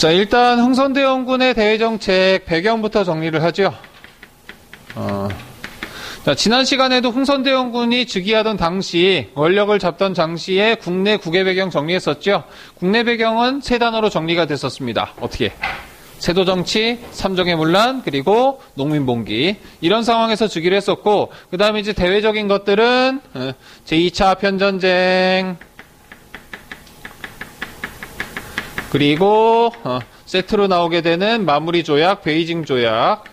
자, 일단 흥선대원군의 대외정책 배경부터 정리를 하죠. 자, 지난 시간에도 흥선대원군이 즉위하던 당시, 권력을 잡던 당시에 국내 국외 배경 정리했었죠. 국내 배경은 세 단어로 정리가 됐었습니다. 어떻게? 세도정치, 삼정의 문란, 그리고 농민봉기. 이런 상황에서 즉위를 했었고, 그 다음에 이제 대외적인 것들은 제2차 아편전쟁, 그리고 세트로 나오게 되는 마무리 조약, 베이징 조약.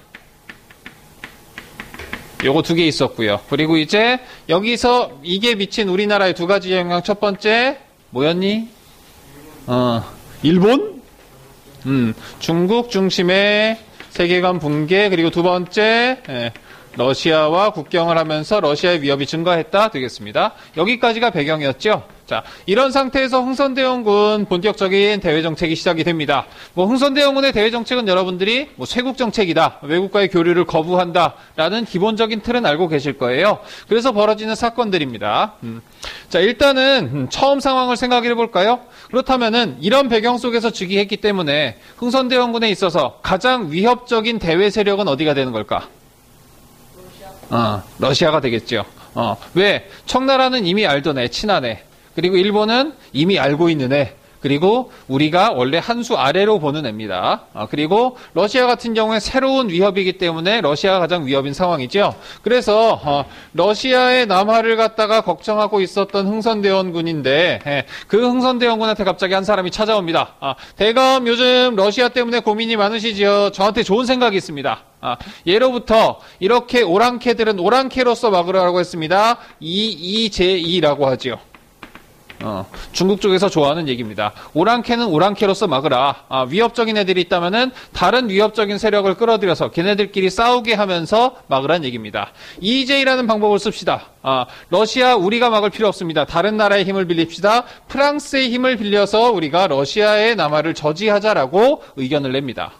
요거 두 개 있었고요. 그리고 이제 여기서 이게 미친 우리나라의 두 가지 영향. 첫 번째 뭐였니? 일본? 중국 중심의 세계관 붕괴. 그리고 두 번째 러시아와 국경을 하면서 러시아의 위협이 증가했다 되겠습니다. 여기까지가 배경이었죠. 자, 이런 상태에서 흥선대원군 본격적인 대외정책이 시작이 됩니다. 흥선대원군의 대외정책은 여러분들이 쇄국정책이다, 외국과의 교류를 거부한다 라는 기본적인 틀은 알고 계실 거예요. 그래서 벌어지는 사건들입니다. 자, 일단은 처음 상황을 생각해 볼까요? 그렇다면은 이런 배경 속에서 즉위했기 때문에 흥선대원군에 있어서 가장 위협적인 대외 세력은 어디가 되는 걸까? 러시아가 되겠죠. 왜? 청나라는 이미 알던 애, 친한 애. 그리고 일본은 이미 알고 있는 애. 그리고 우리가 원래 한 수 아래로 보는 애입니다. 그리고 러시아 같은 경우에 새로운 위협이기 때문에 러시아가 가장 위협인 상황이죠. 그래서 러시아의 남하를 갖다가 걱정하고 있었던 흥선대원군인데 그 흥선대원군한테 갑자기 한 사람이 찾아옵니다. 대검 요즘 러시아 때문에 고민이 많으시지요. 저한테 좋은 생각이 있습니다. 예로부터 이렇게 오랑캐들은 오랑캐로서 막으라고 했습니다. 이제이라고 하지요. 중국 쪽에서 좋아하는 얘기입니다. 오랑캐는 오랑캐로서 막으라. 위협적인 애들이 있다면은 다른 위협적인 세력을 끌어들여서 걔네들끼리 싸우게 하면서 막으란 얘기입니다. EJ라는 방법을 씁시다. 러시아 우리가 막을 필요 없습니다. 다른 나라의 힘을 빌립시다. 프랑스의 힘을 빌려서 우리가 러시아의 남하를 저지하자라고 의견을 냅니다.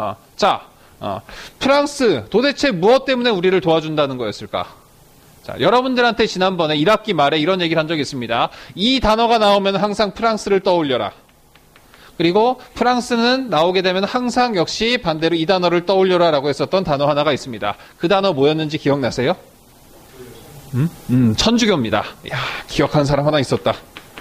프랑스 도대체 무엇 때문에 우리를 도와준다는 거였을까? 자, 여러분들한테 지난번에 1학기 말에 이런 얘기를 한 적이 있습니다. 이 단어가 나오면 항상 프랑스를 떠올려라. 그리고 프랑스는 나오게 되면 항상 역시 반대로 이 단어를 떠올려라 라고 했었던 단어 하나가 있습니다. 그 단어 뭐였는지 기억나세요? 천주교입니다. 이야, 기억하는 사람 하나 있었다.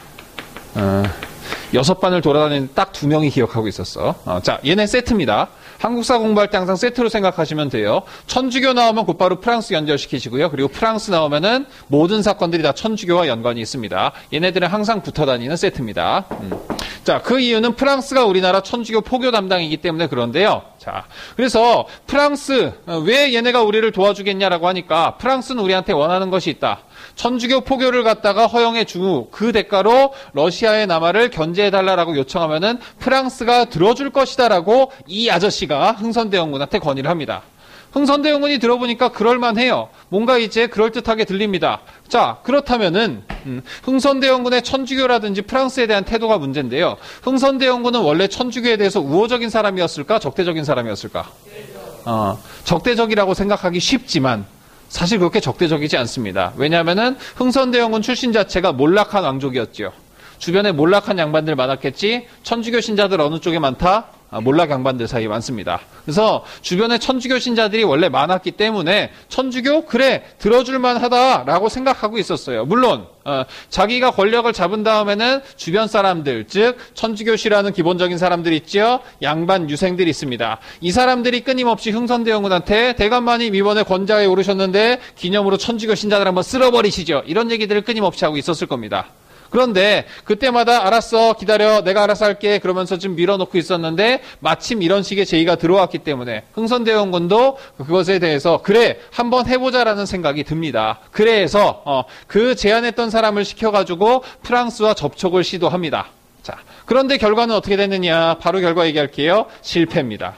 6반을 돌아다니는 딱 2명이 기억하고 있었어. 자, 얘네 세트입니다. 한국사 공부할 때 항상 세트로 생각하시면 돼요. 천주교 나오면 곧바로 프랑스 연결시키시고요. 그리고 프랑스 나오면은 모든 사건들이 다 천주교와 연관이 있습니다. 얘네들은 항상 붙어 다니는 세트입니다. 자, 그 이유는 프랑스가 우리나라 천주교 포교 담당이기 때문에 그런데요. 자, 그래서 프랑스, 왜 얘네가 우리를 도와주겠냐라고 하니까 프랑스는 우리한테 원하는 것이 있다. 천주교 포교를 갖다가 허용해 주고 그 대가로 러시아의 남하를 견제해달라고 요청하면은 프랑스가 들어줄 것이다라고 이 아저씨가 흥선대원군한테 건의를 합니다. 흥선대원군이 들어보니까 그럴만해요. 뭔가 이제 그럴듯하게 들립니다. 자, 그렇다면은 흥선대원군의 천주교라든지 프랑스에 대한 태도가 문제인데요. 흥선대원군은 원래 천주교에 대해서 우호적인 사람이었을까? 적대적인 사람이었을까? 적대적이라고 생각하기 쉽지만 사실 그렇게 적대적이지 않습니다. 왜냐하면은 흥선대원군 출신 자체가 몰락한 왕족이었죠. 주변에 몰락한 양반들 많았겠지. 천주교 신자들 어느 쪽에 많다? 몰락 양반들 사이에 많습니다. 그래서 주변에 천주교 신자들이 원래 많았기 때문에 천주교? 그래, 들어줄만 하다라고 생각하고 있었어요. 물론 자기가 권력을 잡은 다음에는 주변 사람들, 즉 천주교시라는 기본적인 사람들 있죠. 양반 유생들이 있습니다. 이 사람들이 끊임없이 흥선대원군한테 대감마님 이번에 권좌에 오르셨는데 기념으로 천주교 신자들 한번 쓸어버리시죠. 이런 얘기들을 끊임없이 하고 있었을 겁니다. 그런데 그때마다 알았어, 기다려, 내가 알아서 할게 그러면서 좀 밀어놓고 있었는데 마침 이런 식의 제의가 들어왔기 때문에 흥선대원군도 그것에 대해서 그래, 한번 해보자라는 생각이 듭니다. 그래서 그 제안했던 사람을 시켜가지고 프랑스와 접촉을 시도합니다. 자, 그런데 결과는 어떻게 됐느냐? 바로 결과 얘기할게요. 실패입니다.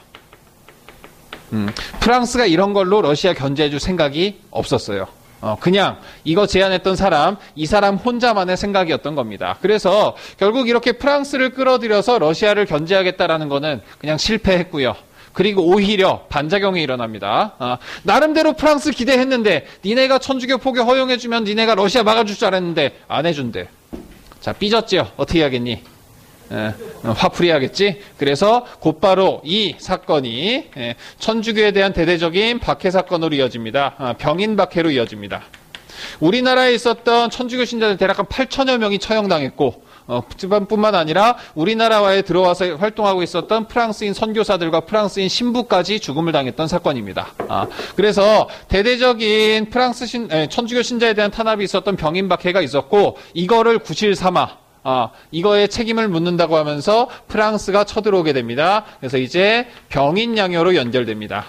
프랑스가 이런 걸로 러시아 견제해줄 생각이 없었어요. 그냥 이거 제안했던 사람, 이 사람 혼자만의 생각이었던 겁니다. 그래서 결국 이렇게 프랑스를 끌어들여서 러시아를 견제하겠다라는 거는 그냥 실패했고요. 그리고 오히려 반작용이 일어납니다. 나름대로 프랑스 기대했는데 니네가 천주교 포교 허용해주면 니네가 러시아 막아줄 줄 알았는데 안 해준대. 자, 삐졌죠. 어떻게 하겠니? 화풀이하겠지. 그래서 곧바로 이 사건이 천주교에 대한 대대적인 박해 사건으로 이어집니다. 병인 박해로 이어집니다. 우리나라에 있었던 천주교 신자들 대략 한 8천여 명이 처형당했고, 뿐만 아니라 우리나라에 들어와서 활동하고 있었던 프랑스인 선교사들과 프랑스인 신부까지 죽음을 당했던 사건입니다. 그래서 대대적인 천주교 신자에 대한 탄압이 있었던 병인 박해가 있었고, 이거를 구실 삼아 이거에 책임을 묻는다고 하면서 프랑스가 쳐들어오게 됩니다. 그래서 이제 병인 양요로 연결됩니다.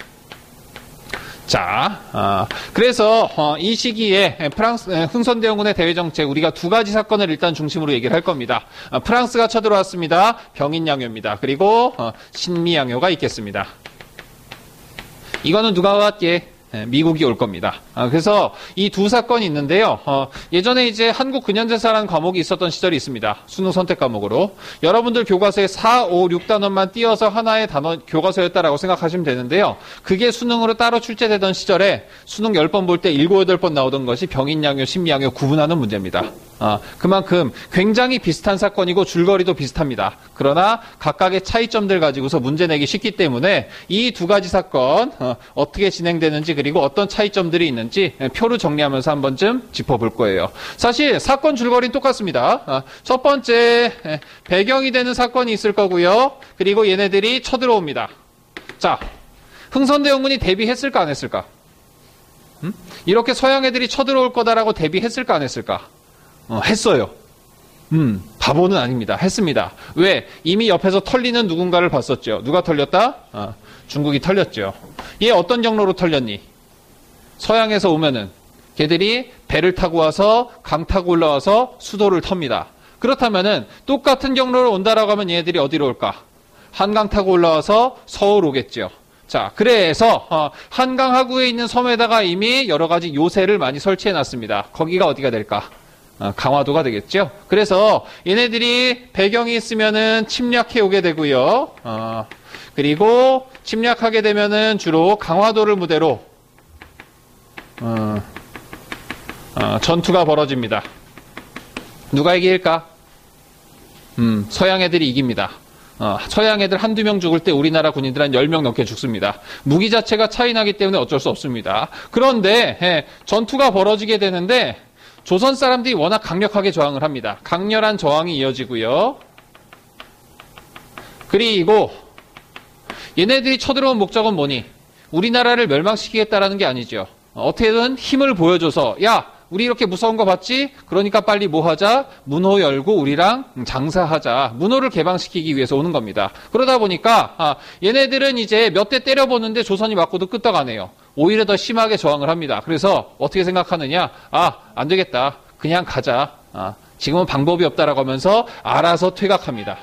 자, 그래서 이 시기에 프랑스 흥선대원군의 대외 정책, 우리가 두 가지 사건을 일단 중심으로 얘기를 할 겁니다. 프랑스가 쳐들어왔습니다. 병인 양요입니다. 그리고 신미 양요가 있겠습니다. 이거는 누가 왔게? 미국이 올 겁니다. 그래서 이 두 사건이 있는데요. 예전에 이제 한국 근현대사라는 과목이 있었던 시절이 있습니다. 수능 선택 과목으로. 여러분들 교과서에 4, 5, 6단원만 띄어서 하나의 단원 교과서였다라고 생각하시면 되는데요. 그게 수능으로 따로 출제되던 시절에 수능 10번 볼 때 7, 8번 나오던 것이 병인양요, 신미양요 구분하는 문제입니다. 그만큼 굉장히 비슷한 사건이고 줄거리도 비슷합니다. 그러나 각각의 차이점들 가지고서 문제 내기 쉽기 때문에 이 두 가지 사건 어떻게 진행되는지 그리고 어떤 차이점들이 있는지 표로 정리하면서 한 번쯤 짚어볼 거예요. 사실 사건 줄거리는 똑같습니다. 첫 번째 배경이 되는 사건이 있을 거고요. 그리고 얘네들이 쳐들어옵니다. 자, 흥선대원군이 대비했을까 안 했을까? 이렇게 서양 애들이 쳐들어올 거다라고 대비했을까 안 했을까? 했어요. 바보는 아닙니다. 했습니다. 왜? 이미 옆에서 털리는 누군가를 봤었죠. 누가 털렸다? 중국이 털렸죠. 얘 어떤 경로로 털렸니? 서양에서 오면은 걔들이 배를 타고 와서 강 타고 올라와서 수도를 텁니다. 그렇다면은 똑같은 경로로 온다라고 하면 얘들이 어디로 올까? 한강 타고 올라와서 서울 오겠죠. 자, 그래서 한강 하구에 있는 섬에다가 이미 여러 가지 요새를 많이 설치해 놨습니다. 거기가 어디가 될까? 강화도가 되겠죠. 그래서 얘네들이 배경이 있으면은 침략해 오게 되고요. 그리고 침략하게 되면은 주로 강화도를 무대로 전투가 벌어집니다. 누가 이길까? 서양 애들이 이깁니다. 서양 애들 한두 명 죽을 때 우리나라 군인들 한 10명 넘게 죽습니다. 무기 자체가 차이 나기 때문에 어쩔 수 없습니다. 그런데 전투가 벌어지게 되는데 조선 사람들이 워낙 강력하게 저항을 합니다. 강렬한 저항이 이어지고요. 그리고 얘네들이 쳐들어온 목적은 뭐니? 우리나라를 멸망시키겠다라는 게 아니죠. 어떻게든 힘을 보여줘서 야, 우리 이렇게 무서운 거 봤지? 그러니까 빨리 뭐 하자? 문호 열고 우리랑 장사하자. 문호를 개방시키기 위해서 오는 겁니다. 그러다 보니까 얘네들은 이제 몇 대 때려보는데 조선이 맞고도 끄떡하네요. 오히려 더 심하게 저항을 합니다. 그래서 어떻게 생각하느냐? 안 되겠다. 그냥 가자. 지금은 방법이 없다라고 하면서 알아서 퇴각합니다.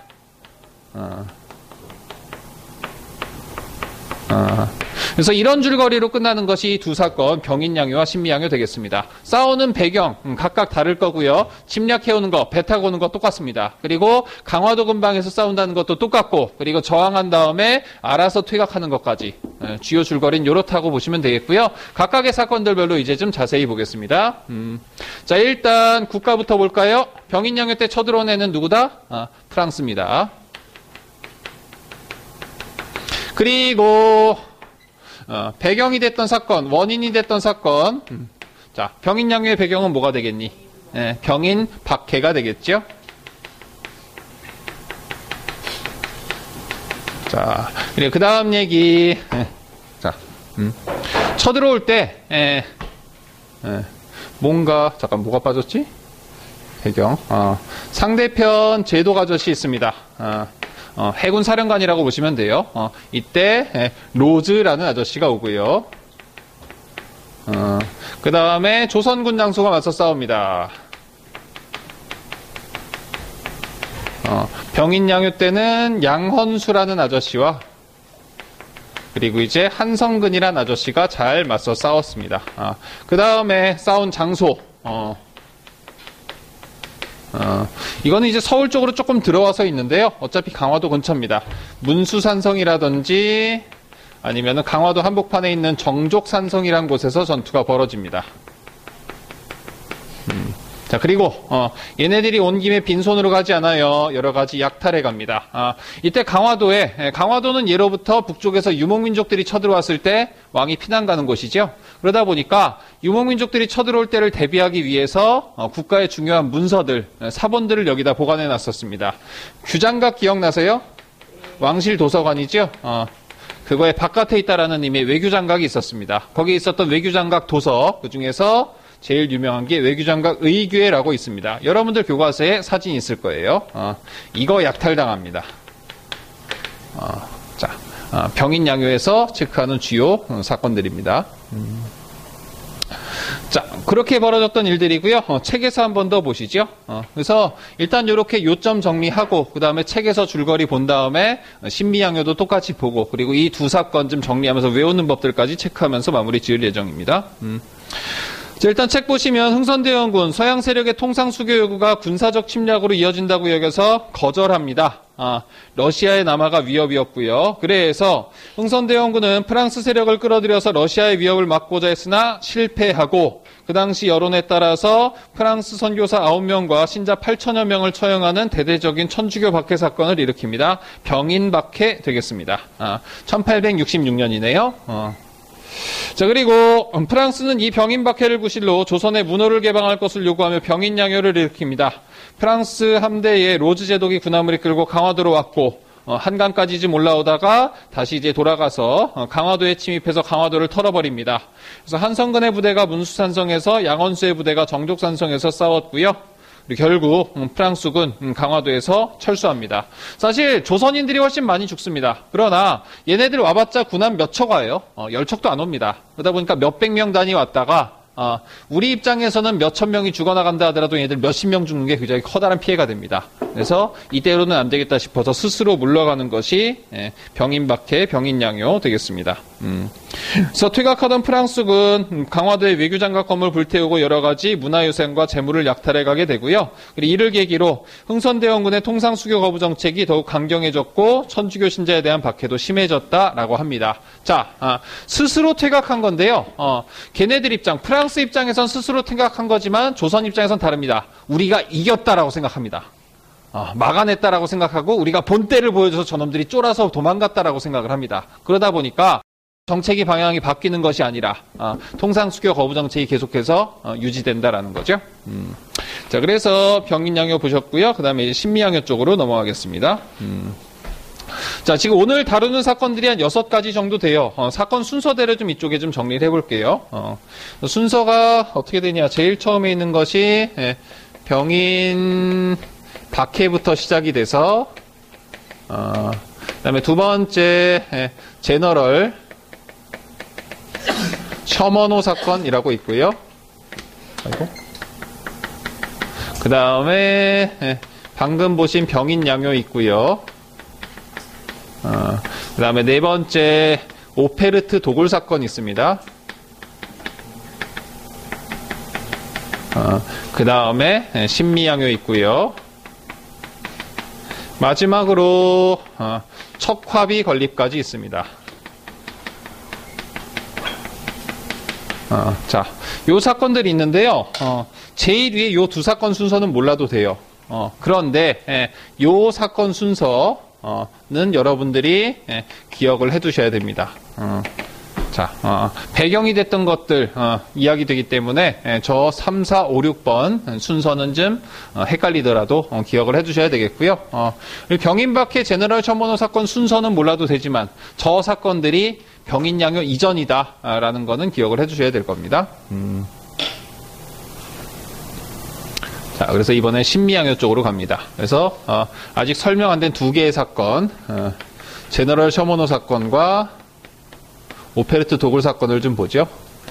그래서 이런 줄거리로 끝나는 것이 두 사건 병인양요와 신미양요 되겠습니다. 싸우는 배경 각각 다를 거고요. 침략해오는 거, 배 타고 오는 거 똑같습니다. 그리고 강화도 근방에서 싸운다는 것도 똑같고, 그리고 저항한 다음에 알아서 퇴각하는 것까지 주요 줄거리는 요렇다고 보시면 되겠고요. 각각의 사건들별로 이제 좀 자세히 보겠습니다. 자, 일단 국가부터 볼까요? 병인양요 때 쳐들어온 애는 누구다? 프랑스입니다. 그리고 배경이 됐던 사건, 원인이 됐던 사건. 자, 병인양요의 배경은 뭐가 되겠니? 병인 박해가 되겠죠? 자, 그리고 그 다음 얘기. 자, 쳐들어올 때, 뭔가, 잠깐, 뭐가 빠졌지? 배경. 상대편 제독 아저씨 있습니다. 해군 사령관이라고 보시면 돼요. 이때 로즈라는 아저씨가 오고요. 그 다음에 조선군 장수가 맞서 싸웁니다. 병인양요 때는 양헌수라는 아저씨와 그리고 이제 한성근이라는 아저씨가 잘 맞서 싸웠습니다. 그 다음에 싸운 장소. 이거는 이제 서울 쪽으로 조금 들어와서 있는데요. 어차피 강화도 근처입니다. 문수산성이라든지 아니면 강화도 한복판에 있는 정족산성이라는 곳에서 전투가 벌어집니다. 자, 그리고 얘네들이 온 김에 빈손으로 가지 않아요. 여러 가지 약탈해 갑니다. 이때 강화도는 예로부터 북쪽에서 유목민족들이 쳐들어왔을 때 왕이 피난 가는 곳이죠. 그러다 보니까 유목민족들이 쳐들어올 때를 대비하기 위해서 국가의 중요한 문서들, 사본들을 여기다 보관해 놨었습니다. 규장각 기억나세요? 왕실 도서관이죠. 그거의 바깥에 있다라는 의미의 외규장각이 있었습니다. 거기에 있었던 외규장각 도서, 그 중에서 제일 유명한 게 외규장각 의궤라고 있습니다. 여러분들 교과서에 사진이 있을 거예요. 이거 약탈당합니다. 병인양요에서 체크하는 주요 사건들입니다. 자, 그렇게 벌어졌던 일들이고요. 책에서 한 번 더 보시죠. 그래서 일단 이렇게 요점 정리하고 그 다음에 책에서 줄거리 본 다음에 신미양요도 똑같이 보고 그리고 이 두 사건 좀 정리하면서 외우는 법들까지 체크하면서 마무리 지을 예정입니다. 자, 일단 책 보시면 흥선대원군 서양 세력의 통상 수교 요구가 군사적 침략으로 이어진다고 여겨서 거절합니다. 러시아의 남하가 위협이었고요. 그래서 흥선대원군은 프랑스 세력을 끌어들여서 러시아의 위협을 막고자 했으나 실패하고 그 당시 여론에 따라서 프랑스 선교사 9명과 신자 8천여 명을 처형하는 대대적인 천주교 박해 사건을 일으킵니다. 병인 박해 되겠습니다. 1866년이네요. 자, 그리고 프랑스는 이 병인 박해를 구실로 조선의 문호를 개방할 것을 요구하며 병인양요를 일으킵니다. 프랑스 함대에 로즈 제독이 군함을 이끌고 강화도로 왔고 한강까지 좀 올라오다가 다시 이제 돌아가서 강화도에 침입해서 강화도를 털어버립니다. 그래서 한성근의 부대가 문수산성에서 양원수의 부대가 정족산성에서 싸웠고요. 결국 프랑스군 강화도에서 철수합니다. 사실 조선인들이 훨씬 많이 죽습니다. 그러나 얘네들 와봤자 군함 몇 척와요. 10척도 안 옵니다. 그러다 보니까 몇백 명 단위 왔다가 우리 입장에서는 몇천 명이 죽어나간다 하더라도 얘네들 몇십 명 죽는 게 굉장히 커다란 피해가 됩니다. 그래서 이대로는 안 되겠다 싶어서 스스로 물러가는 것이 병인박해, 병인양요 되겠습니다. 그래서 퇴각하던 프랑스군 강화도의 외교장각 건물 불태우고 여러 가지 문화유산과 재물을 약탈해 가게 되고요. 그리고 이를 계기로 흥선대원군의 통상수교 거부 정책이 더욱 강경해졌고 천주교 신자에 대한 박해도 심해졌다라고 합니다. 자, 스스로 퇴각한 건데요. 걔네들 입장, 프랑스 입장에선 스스로 퇴각한 거지만 조선 입장에선 다릅니다. 우리가 이겼다라고 생각합니다. 막아냈다라고 생각하고 우리가 본때를 보여줘서 저놈들이 쫄아서 도망갔다라고 생각을 합니다. 그러다 보니까 정책의 방향이 바뀌는 것이 아니라 통상수교 거부 정책이 계속해서 유지된다라는 거죠. 자, 그래서 병인양요 보셨고요. 그 다음에 신미양요 쪽으로 넘어가겠습니다. 자, 지금 오늘 다루는 사건들이 한 6가지 정도 돼요. 사건 순서대로 좀 이쪽에 좀 정리를 해볼게요. 순서가 어떻게 되냐. 제일 처음에 있는 것이 병인 박해부터 시작이 돼서 그다음에 두 번째 제너럴 셔먼호 사건이라고 있고요. 그 다음에 방금 보신 병인양요 있고요. 그 다음에 네 번째 오페르트 도굴 사건 있습니다. 그 다음에 신미양요 있고요. 마지막으로 척화비 건립까지 있습니다. 자, 요 사건들이 있는데요. 제일 위에 요 두 사건 순서는 몰라도 돼요. 그런데 요 사건 순서는 여러분들이 기억을 해두셔야 됩니다. 자, 배경이 됐던 것들 이야기 되기 때문에 저 3, 4, 5, 6번 순서는 좀 헷갈리더라도 기억을 해두셔야 되겠고요. 병인박해 제너럴 셔먼호 사건 순서는 몰라도 되지만 저 사건들이 병인양요 이전이다라는 거는 기억을 해주셔야 될 겁니다. 자, 그래서 이번에 신미양요 쪽으로 갑니다. 그래서 아직 설명 안 된 두 개의 사건, 제너럴 셔먼호 사건과 오페르트 도굴 사건을 좀 보죠.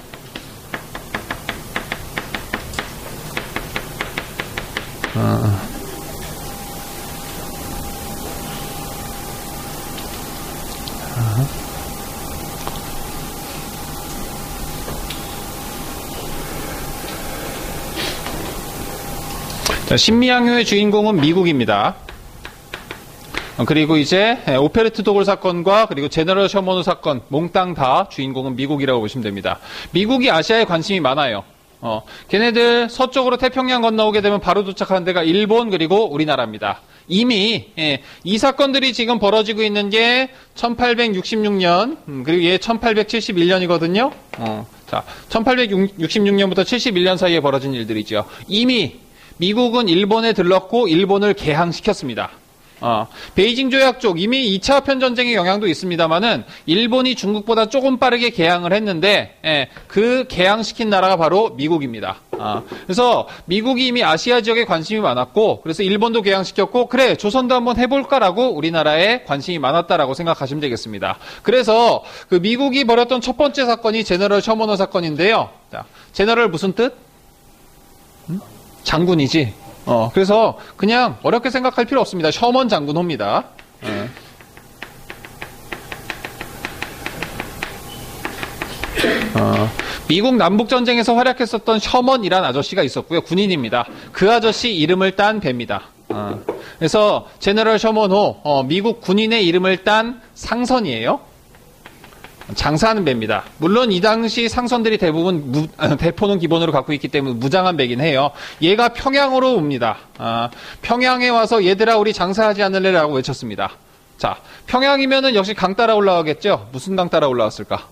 자, 신미양요의 주인공은 미국입니다. 그리고 이제 오페르트 도굴 사건과 그리고 제너럴 셔먼호 사건 몽땅 다 주인공은 미국이라고 보시면 됩니다. 미국이 아시아에 관심이 많아요. 걔네들 서쪽으로 태평양 건너오게 되면 바로 도착하는 데가 일본 그리고 우리나라입니다. 이미 이 사건들이 지금 벌어지고 있는 게 1866년 그리고 얘 1871년이거든요. 자, 1866년부터 71년 사이에 벌어진 일들이죠. 이미 미국은 일본에 들렀고 일본을 개항시켰습니다. 베이징 조약 쪽 이미 2차 아편 전쟁의 영향도 있습니다만은 일본이 중국보다 조금 빠르게 개항을 했는데 그 개항시킨 나라가 바로 미국입니다. 그래서 미국이 이미 아시아 지역에 관심이 많았고 그래서 일본도 개항시켰고 그래 조선도 한번 해볼까라고 우리나라에 관심이 많았다라고 생각하시면 되겠습니다. 그래서 그 미국이 벌였던 첫 번째 사건이 제너럴 셔머너 사건인데요. 자, 제너럴 무슨 뜻? 장군이지. 그래서 그냥 어렵게 생각할 필요 없습니다. 셔먼 장군호입니다. 미국 남북전쟁에서 활약했었던 셔먼이란 아저씨가 있었고요. 군인입니다. 그 아저씨 이름을 딴 배입니다. 그래서 제너럴 셔먼호, 미국 군인의 이름을 딴 상선이에요. 장사하는 배입니다. 물론 이 당시 상선들이 대부분 대포는 기본으로 갖고 있기 때문에 무장한 배긴 해요. 얘가 평양으로 옵니다. 평양에 와서 얘들아 우리 장사하지 않을래라고 외쳤습니다. 자, 평양이면은 역시 강 따라 올라가겠죠. 무슨 강 따라 올라왔을까?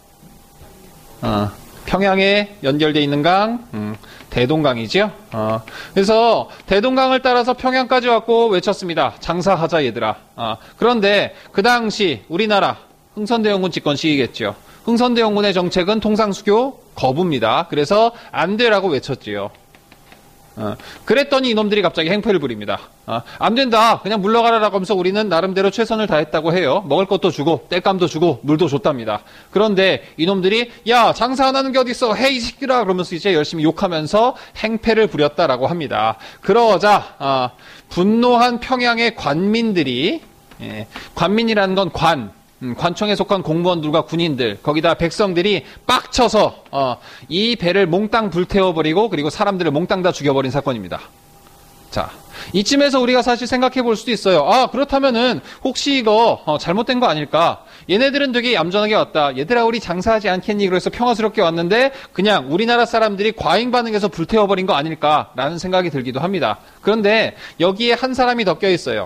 평양에 연결되어 있는 강, 대동강이죠. 그래서 대동강을 따라서 평양까지 왔고 외쳤습니다. 장사하자 얘들아. 그런데 그 당시 우리나라 흥선대원군 집권 시기겠죠. 흥선대원군의 정책은 통상수교 거부입니다. 그래서 안 되라고 외쳤지요. 그랬더니 이놈들이 갑자기 행패를 부립니다. 안 된다. 그냥 물러가라라고 하면서 우리는 나름대로 최선을 다했다고 해요. 먹을 것도 주고 땔감도 주고 물도 줬답니다. 그런데 이놈들이 야 장사 안 하는 게 어딨어. 헤이 새끼라 그러면서 이제 열심히 욕하면서 행패를 부렸다라고 합니다. 그러자 분노한 평양의 관민들이 관민이라는 건 관청에 속한 공무원들과 군인들 거기다 백성들이 빡쳐서 이 배를 몽땅 불태워버리고 그리고 사람들을 몽땅 다 죽여버린 사건입니다. 자, 이쯤에서 우리가 사실 생각해 볼 수도 있어요. 그렇다면은 혹시 이거 잘못된 거 아닐까? 얘네들은 되게 얌전하게 왔다. 얘들아 우리 장사하지 않겠니? 그래서 평화스럽게 왔는데 그냥 우리나라 사람들이 과잉 반응해서 불태워버린 거 아닐까라는 생각이 들기도 합니다. 그런데 여기에 한 사람이 더 껴있어요.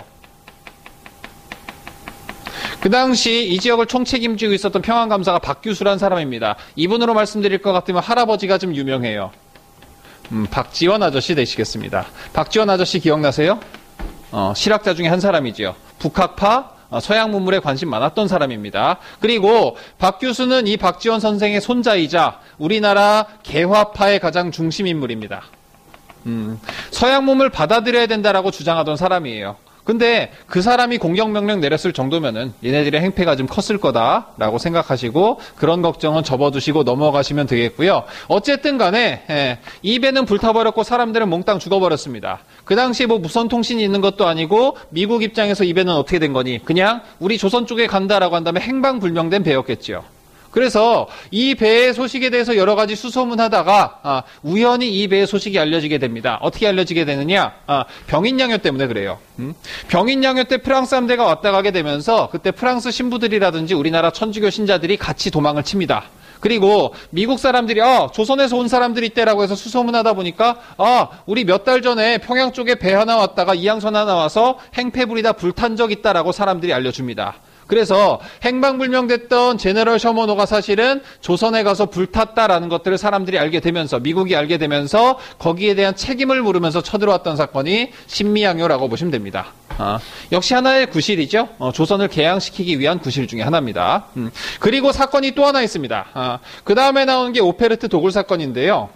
그 당시 이 지역을 총책임지고 있었던 평안감사가 박규수라는 사람입니다. 이분으로 말씀드릴 것 같으면 할아버지가 좀 유명해요. 박지원 아저씨 되시겠습니다. 박지원 아저씨 기억나세요? 실학자 중에 한 사람이지요. 북학파 서양 문물에 관심 많았던 사람입니다. 그리고 박규수는 이 박지원 선생의 손자이자 우리나라 개화파의 가장 중심 인물입니다. 서양 문물 받아들여야 된다라고 주장하던 사람이에요. 근데 그 사람이 공격명령 내렸을 정도면은 얘네들의 행패가 좀 컸을 거다라고 생각하시고 그런 걱정은 접어두시고 넘어가시면 되겠고요. 어쨌든 간에 이 배는 불타버렸고 사람들은 몽땅 죽어버렸습니다. 그 당시에 뭐 무선통신이 있는 것도 아니고 미국 입장에서 이 배는 어떻게 된 거니? 그냥 우리 조선 쪽에 간다라고 한다면 행방불명된 배였겠죠. 그래서 이 배의 소식에 대해서 여러 가지 수소문하다가 우연히 이 배의 소식이 알려지게 됩니다. 어떻게 알려지게 되느냐? 병인양요 때문에 그래요. 병인양요 때 프랑스 함대가 왔다 가게 되면서 그때 프랑스 신부들이라든지 우리나라 천주교 신자들이 같이 도망을 칩니다. 그리고 미국 사람들이 조선에서 온 사람들이 있대라고 해서 수소문하다 보니까 우리 몇 달 전에 평양 쪽에 배 하나 왔다가 이항선 하나 와서 행패 부리다 불탄 적 있다라고 사람들이 알려줍니다. 그래서 행방불명됐던 제너럴 셔머노가 사실은 조선에 가서 불탔다라는 것들을 사람들이 알게 되면서 미국이 알게 되면서 거기에 대한 책임을 물으면서 쳐들어왔던 사건이 신미양요라고 보시면 됩니다. 역시 하나의 구실이죠. 조선을 개항시키기 위한 구실 중에 하나입니다. 그리고 사건이 또 하나 있습니다. 그 다음에 나오는 게 오페르트 도굴 사건인데요.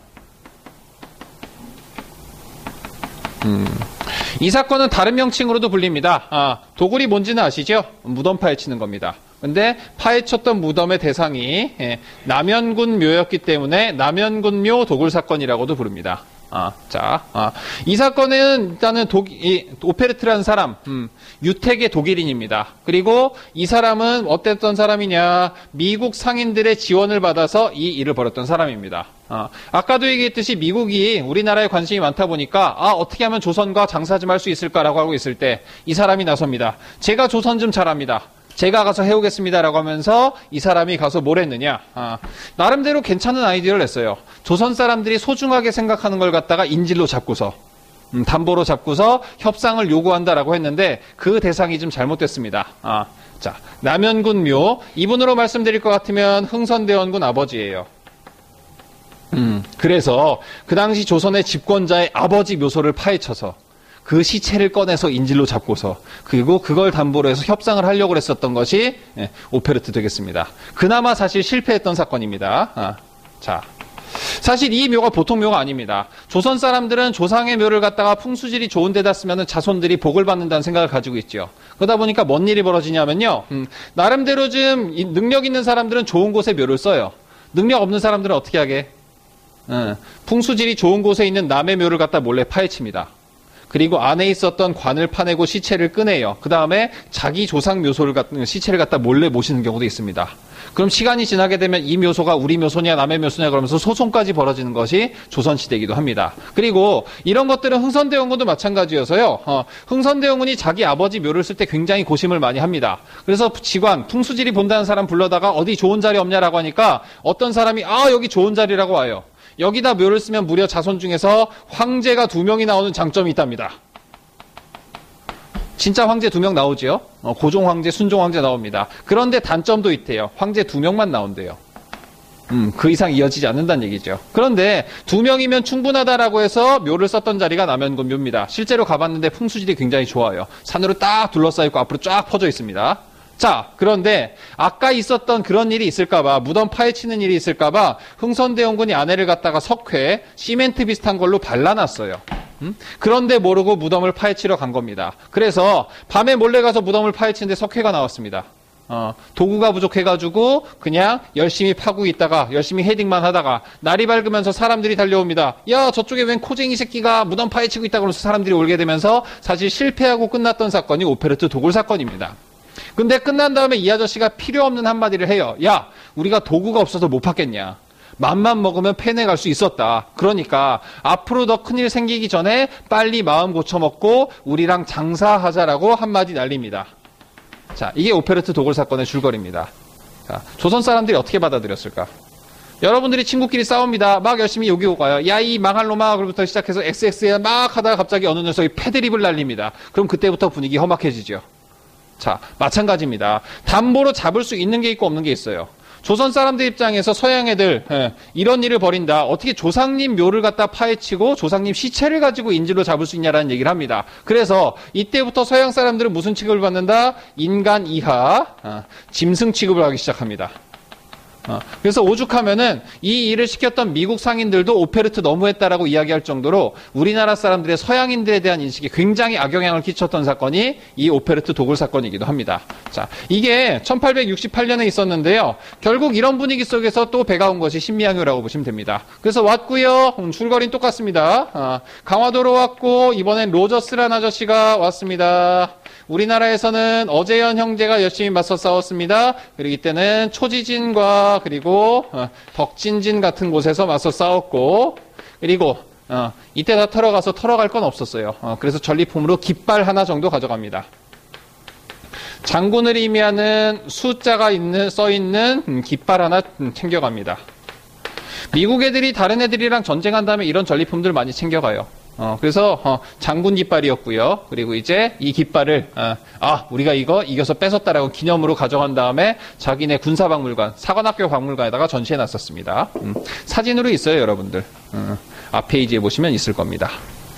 이 사건은 다른 명칭으로도 불립니다. 도굴이 뭔지는 아시죠? 무덤 파헤치는 겁니다. 근데 파헤쳤던 무덤의 대상이 남연군 묘였기 때문에 남연군묘 도굴 사건이라고도 부릅니다. 이 사건은 일단은 오페르트라는 사람, 유택의 독일인입니다. 그리고 이 사람은 어땠던 사람이냐? 미국 상인들의 지원을 받아서 이 일을 벌였던 사람입니다. 아까도 얘기했듯이 미국이 우리나라에 관심이 많다 보니까 어떻게 하면 조선과 장사 좀 할 수 있을까라고 하고 있을 때 이 사람이 나섭니다. 제가 조선 좀 잘합니다. 제가 가서 해오겠습니다라고 하면서 이 사람이 가서 뭘 했느냐. 나름대로 괜찮은 아이디어를 냈어요. 조선 사람들이 소중하게 생각하는 걸 갖다가 인질로 잡고서 담보로 잡고서 협상을 요구한다라고 했는데 그 대상이 좀 잘못됐습니다. 자, 남현군 묘. 이분으로 말씀드릴 것 같으면 흥선대원군 아버지예요. 그래서 그 당시 조선의 집권자의 아버지 묘소를 파헤쳐서 그 시체를 꺼내서 인질로 잡고서 그리고 그걸 담보로 해서 협상을 하려고 했었던 것이 오페르트 되겠습니다. 그나마 사실 실패했던 사건입니다. 자, 사실 이 묘가 보통 묘가 아닙니다. 조선 사람들은 조상의 묘를 갖다가 풍수질이 좋은 데다 쓰면 자손들이 복을 받는다는 생각을 가지고 있죠. 그러다 보니까 뭔 일이 벌어지냐면요. 나름대로 좀 능력 있는 사람들은 좋은 곳에 묘를 써요. 능력 없는 사람들은 어떻게 하게? 풍수질이 좋은 곳에 있는 남의 묘를 갖다 몰래 파헤칩니다. 그리고 안에 있었던 관을 파내고 시체를 꺼내요. 그 다음에 자기 조상 묘소를 시체를 갖다 몰래 모시는 경우도 있습니다. 그럼 시간이 지나게 되면 이 묘소가 우리 묘소냐 남의 묘소냐 그러면서 소송까지 벌어지는 것이 조선시대이기도 합니다. 그리고 이런 것들은 흥선대원군도 마찬가지여서요. 흥선대원군이 자기 아버지 묘를 쓸 때 굉장히 고심을 많이 합니다. 그래서 직관, 풍수질이 본다는 사람 불러다가 어디 좋은 자리 없냐라고 하니까 어떤 사람이 여기 좋은 자리라고 와요. 여기다 묘를 쓰면 무려 자손 중에서 황제가 2명이 나오는 장점이 있답니다. 진짜 황제 2명 나오지요? 고종 황제, 순종 황제 나옵니다. 그런데 단점도 있대요. 황제 2명만 나온대요. 그 이상 이어지지 않는다는 얘기죠. 그런데 2명이면 충분하다라고 해서 묘를 썼던 자리가 남현군 묘입니다. 실제로 가봤는데 풍수질이 굉장히 좋아요. 산으로 딱 둘러싸여 있고 앞으로 쫙 퍼져 있습니다. 자, 그런데 아까 있었던 그런 일이 있을까봐, 무덤 파헤치는 일이 있을까봐 흥선대원군이 아내를 갖다가 석회, 시멘트 비슷한 걸로 발라놨어요. 그런데 모르고 무덤을 파헤치러 간 겁니다. 그래서 밤에 몰래 가서 무덤을 파헤치는데 석회가 나왔습니다. 도구가 부족해가지고 그냥 열심히 파고 있다가 열심히 헤딩만 하다가 날이 밝으면서 사람들이 달려옵니다. 야, 저쪽에 웬 코쟁이 새끼가 무덤 파헤치고 있다고 그러면서 사람들이 올게 되면서 사실 실패하고 끝났던 사건이 오페르트 도굴 사건입니다. 근데 끝난 다음에 이 아저씨가 필요 없는 한마디를 해요. 야, 우리가 도구가 없어서 못 팠겠냐. 맘만 먹으면 패내갈 수 있었다. 그러니까 앞으로 더 큰일 생기기 전에 빨리 마음 고쳐먹고 우리랑 장사하자라고 한마디 날립니다. 자, 이게 오페르트 도굴 사건의 줄거리입니다. 자, 조선 사람들이 어떻게 받아들였을까? 여러분들이 친구끼리 싸웁니다. 막 열심히 욕이고 가요. 야, 이 망할 놈아. 그로부터 시작해서 XX에 막 하다가 갑자기 어느 녀석이 패드립을 날립니다. 그럼 그때부터 분위기 험악해지죠. 자, 마찬가지입니다. 담보로 잡을 수 있는 게 있고 없는 게 있어요. 조선 사람들 입장에서 서양 애들 이런 일을 벌인다. 어떻게 조상님 묘를 갖다 파헤치고 조상님 시체를 가지고 인질로 잡을 수 있냐라는 얘기를 합니다. 그래서 이때부터 서양 사람들은 무슨 취급을 받는다? 인간 이하, 짐승 취급을 하기 시작합니다. 그래서 오죽하면은 이 일을 시켰던 미국 상인들도 오페르트 너무했다라고 이야기할 정도로 우리나라 사람들의 서양인들에 대한 인식에 굉장히 악영향을 끼쳤던 사건이 이 오페르트 도굴 사건이기도 합니다. 자, 이게 1868년에 있었는데요. 결국 이런 분위기 속에서 또 배가 온 것이 신미양요라고 보시면 됩니다. 그래서 왔고요. 줄거리는 똑같습니다. 강화도로 왔고 이번엔 로저스라는 아저씨가 왔습니다. 우리나라에서는 어재현 형제가 열심히 맞서 싸웠습니다. 그리고 이때는 초지진과 그리고 덕진진 같은 곳에서 맞서 싸웠고 그리고 이때 다 털어가서 털어갈 건 없었어요. 그래서 전리품으로 깃발 하나 정도 가져갑니다. 장군을 의미하는 숫자가 써있는 깃발 하나 챙겨갑니다. 미국 애들이 다른 애들이랑 전쟁한 다음에 이런 전리품들 많이 챙겨가요. 그래서 장군 깃발이었고요. 그리고 이제 이 깃발을 우리가 이거 이겨서 뺏었다라고 기념으로 가져간 다음에 자기네 군사박물관, 사관학교 박물관에다가 전시해놨었습니다. 사진으로 있어요, 여러분들. 앞 페이지에 보시면 있을 겁니다.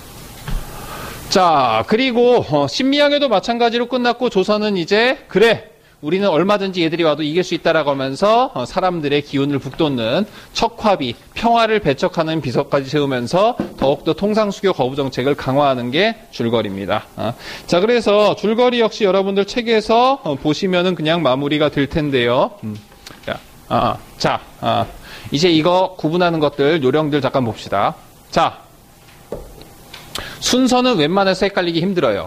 자, 그리고 신미양요도 마찬가지로 끝났고 조선은 이제 그래, 우리는 얼마든지 얘들이 와도 이길 수 있다라고 하면서 사람들의 기운을 북돋는 척화비, 평화를 배척하는 비석까지 세우면서 더욱더 통상수교 거부 정책을 강화하는 게 줄거리입니다. 자, 그래서 줄거리 역시 여러분들 책에서 보시면은 그냥 마무리가 될 텐데요. 이제 이거 구분하는 것들, 요령들 잠깐 봅시다. 자, 순서는 웬만해서 헷갈리기 힘들어요.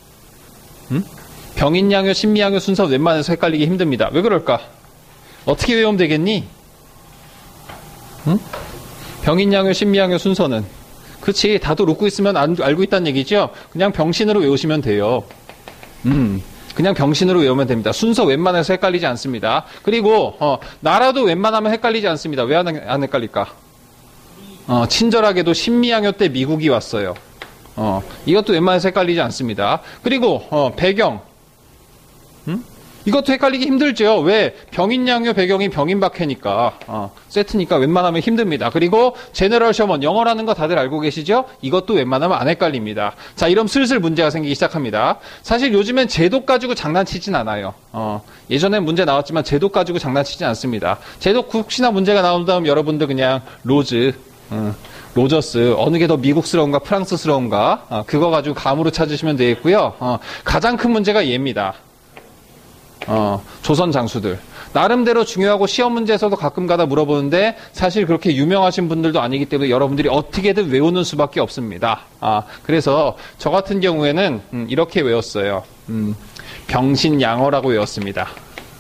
병인양요, 신미양요 순서 웬만해서 헷갈리기 힘듭니다. 왜 그럴까? 어떻게 외우면 되겠니? 병인양요, 신미양요 순서는. 그치, 다들 웃고 있으면 알고 있다는 얘기죠? 그냥 병신으로 외우시면 돼요. 그냥 병신으로 외우면 됩니다. 순서 웬만해서 헷갈리지 않습니다. 그리고 나라도 웬만하면 헷갈리지 않습니다. 왜 안 헷갈릴까? 친절하게도 신미양요 때 미국이 왔어요. 이것도 웬만해서 헷갈리지 않습니다. 그리고 배경, 이것도 헷갈리기 힘들죠. 왜? 병인양요 배경이 병인박해니까 세트니까 웬만하면 힘듭니다. 그리고 제너럴 셔먼, 영어라는 거 다들 알고 계시죠? 이것도 웬만하면 안 헷갈립니다. 자, 이러면 슬슬 문제가 생기기 시작합니다. 사실 요즘엔 제도 가지고 장난치진 않아요. 예전엔 문제 나왔지만 제도 가지고 장난치진 않습니다. 제도 혹시나 문제가 나온다면 여러분들 그냥 로저스, 어느 게 더 미국스러운가 프랑스스러운가 그거 가지고 감으로 찾으시면 되겠고요. 가장 큰 문제가 얘입니다. 조선 장수들. 나름대로 중요하고 시험 문제에서도 가끔 가다 물어보는데 사실 그렇게 유명하신 분들도 아니기 때문에 여러분들이 어떻게든 외우는 수밖에 없습니다. 그래서 저 같은 경우에는 이렇게 외웠어요. 병신양어라고 외웠습니다.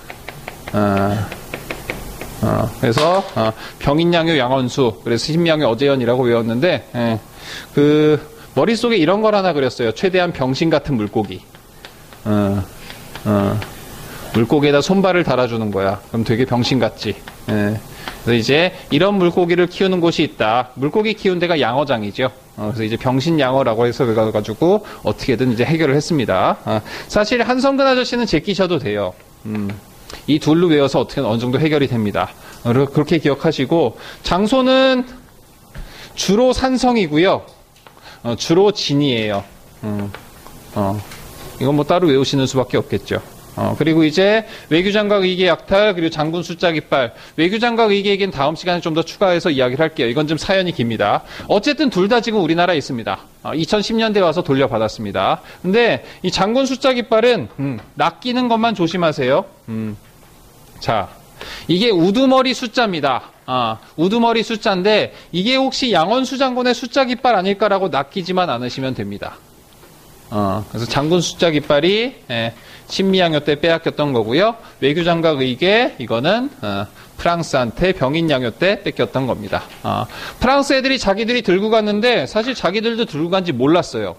그래서 병인양요 양원수, 그래서 신미양요 어재현이라고 외웠는데 그 머릿속에 이런 걸 하나 그렸어요. 최대한 병신 같은 물고기. 물고기에다 손발을 달아주는 거야. 그럼 되게 병신 같지. 그래서 이제 이런 물고기를 키우는 곳이 있다. 물고기 키우는 데가 양어장이죠. 그래서 이제 병신양어라고 해서 그래가지고 어떻게든 이제 해결을 했습니다. 사실 한성근 아저씨는 제끼셔도 돼요. 이 둘로 외워서 어떻게든 어느 정도 해결이 됩니다. 그렇게 기억하시고, 장소는 주로 산성이고요. 주로 진이에요. 이건 뭐 따로 외우시는 수밖에 없겠죠. 그리고 이제 외교장각 의계 약탈, 그리고 장군 숫자 깃발. 외교장각 의계 얘기는 다음 시간에 좀 더 추가해서 이야기를 할게요. 이건 좀 사연이 깁니다. 어쨌든 둘 다 지금 우리나라에 있습니다. 2010년대에 와서 돌려받았습니다. 근데 이 장군 숫자 깃발은 낚이는 것만 조심하세요. 자, 이게 우두머리 숫자입니다. 우두머리 숫자인데 이게 혹시 양원수 장군의 숫자 깃발 아닐까라고 낚이지만 않으시면 됩니다. 그래서 장군 숫자 깃발이 신미양요 때 빼앗겼던 거고요. 외교장각 의계, 이거는 프랑스한테 병인양요 때 뺏겼던 겁니다. 프랑스 애들이 자기들이 들고 갔는데 사실 자기들도 들고 간지 몰랐어요.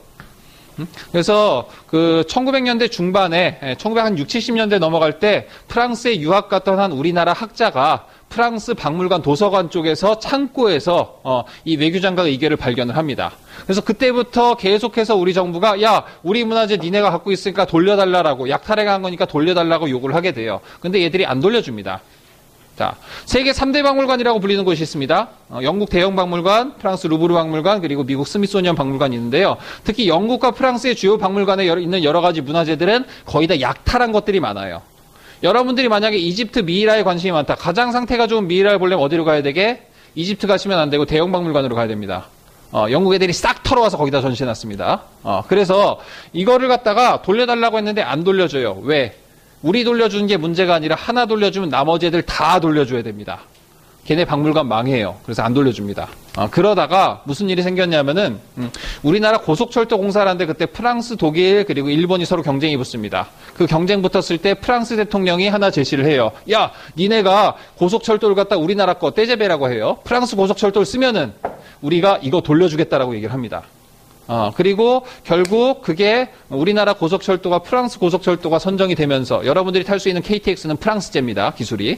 그래서 그 1900년대 중반에 1960, 70년대 넘어갈 때 프랑스에 유학 갔던 한 우리나라 학자가 프랑스 박물관 도서관 쪽에서 창고에서 이 외교장각 의계를 발견을 합니다. 그래서 그때부터 계속해서 우리 정부가 야, 우리 문화재 니네가 갖고 있으니까 돌려달라고, 약탈해간 거니까 돌려달라고 요구를 하게 돼요. 근데 얘들이 안 돌려줍니다. 자, 세계 3대 박물관이라고 불리는 곳이 있습니다. 영국 대형 박물관, 프랑스 루브르 박물관, 그리고 미국 스미소니언 박물관이 있는데요. 특히 영국과 프랑스의 주요 박물관에 있는 여러 가지 문화재들은 거의 다 약탈한 것들이 많아요. 여러분들이 만약에 이집트 미이라에 관심이 많다. 가장 상태가 좋은 미이라를 보려면 어디로 가야 되게? 이집트 가시면 안 되고 대형 박물관으로 가야 됩니다. 영국 애들이 싹 털어와서 거기다 전시해놨습니다. 그래서 이거를 갖다가 돌려달라고 했는데 안 돌려줘요. 왜? 우리 돌려주는 게 문제가 아니라 하나 돌려주면 나머지 애들 다 돌려줘야 됩니다. 걔네 박물관 망해요. 그래서 안 돌려줍니다. 그러다가 무슨 일이 생겼냐면은 우리나라 고속철도 공사를 하는데 그때 프랑스, 독일 그리고 일본이 서로 경쟁이 붙습니다. 그 경쟁 붙었을 때 프랑스 대통령이 하나 제시를 해요. 야, 니네가 고속철도를 갖다 우리나라 거 떼제베라고 해요. 프랑스 고속철도를 쓰면은 우리가 이거 돌려주겠다라고 얘기를 합니다. 그리고 결국 그게 우리나라 고속철도가 프랑스 고속철도가 선정이 되면서 여러분들이 탈 수 있는 KTX는 프랑스제입니다. 기술이.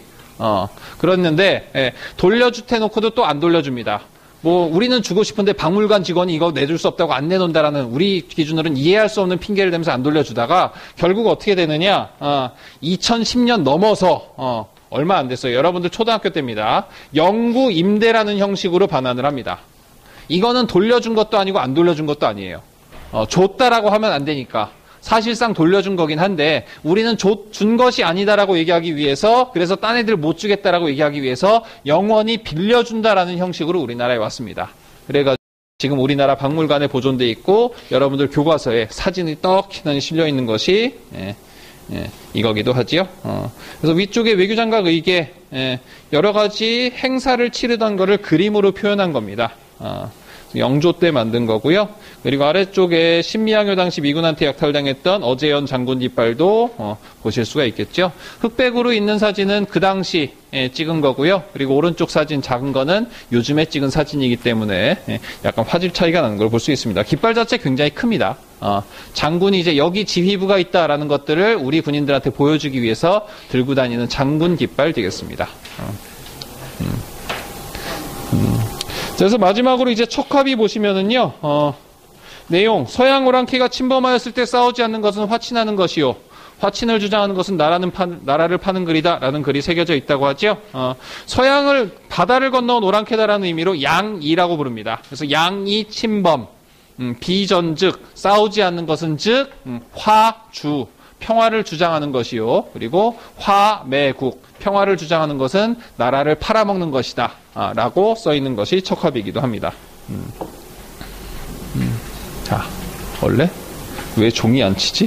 그랬는데 돌려줄 해놓고도 또 안 돌려줍니다. 뭐 우리는 주고 싶은데 박물관 직원이 이거 내줄 수 없다고 안 내놓는다라는 우리 기준으로는 이해할 수 없는 핑계를 대면서 안 돌려주다가 결국 어떻게 되느냐. 2010년 넘어서 얼마 안 됐어요. 여러분들 초등학교 때입니다. 영구 임대라는 형식으로 반환을 합니다. 이거는 돌려준 것도 아니고 안 돌려준 것도 아니에요. 줬다라고 하면 안 되니까. 사실상 돌려준 거긴 한데 우리는 준 것이 아니다라고 얘기하기 위해서, 그래서 딴 애들 못 주겠다라고 얘기하기 위해서 영원히 빌려준다라는 형식으로 우리나라에 왔습니다. 그래가지고 지금 우리나라 박물관에 보존돼 있고 여러분들 교과서에 사진이 떡 실려 있는 것이 이거기도 하지요. 그래서 위쪽에 외교장각 의계 여러 가지 행사를 치르던 거를 그림으로 표현한 겁니다. 영조 때 만든 거고요. 그리고 아래쪽에 신미양요 당시 미군한테 약탈당했던 어재현 장군 깃발도 보실 수가 있겠죠. 흑백으로 있는 사진은 그 당시 찍은 거고요. 그리고 오른쪽 사진 작은 거는 요즘에 찍은 사진이기 때문에 약간 화질 차이가 나는 걸 볼 수 있습니다. 깃발 자체 굉장히 큽니다. 장군이 이제 여기 지휘부가 있다라는 것들을 우리 군인들한테 보여주기 위해서 들고 다니는 장군 깃발 되겠습니다. 그래서 마지막으로 이제 척합이 보시면은요, 내용, 서양 오랑캐가 침범하였을 때 싸우지 않는 것은 화친하는 것이요. 화친을 주장하는 것은 나라를 파는 글이다라는 글이 새겨져 있다고 하죠. 서양을, 바다를 건너온 오랑캐다라는 의미로 양이라고 부릅니다. 그래서 양이 침범, 비전즉, 싸우지 않는 것은 즉, 화주, 평화를 주장하는 것이요. 그리고 화매국, 평화를 주장하는 것은 나라를 팔아먹는 것이다. 라고 써있는 것이 척합이기도 합니다. 자, 원래? 왜 종이 안 치지?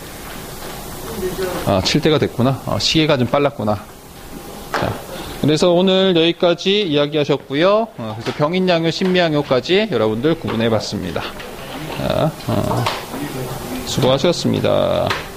칠 때가 됐구나. 시계가 좀 빨랐구나. 자, 그래서 오늘 여기까지 이야기하셨고요. 그래서 병인양요, 신미양요까지 여러분들 구분해 봤습니다. 자, 수고하셨습니다.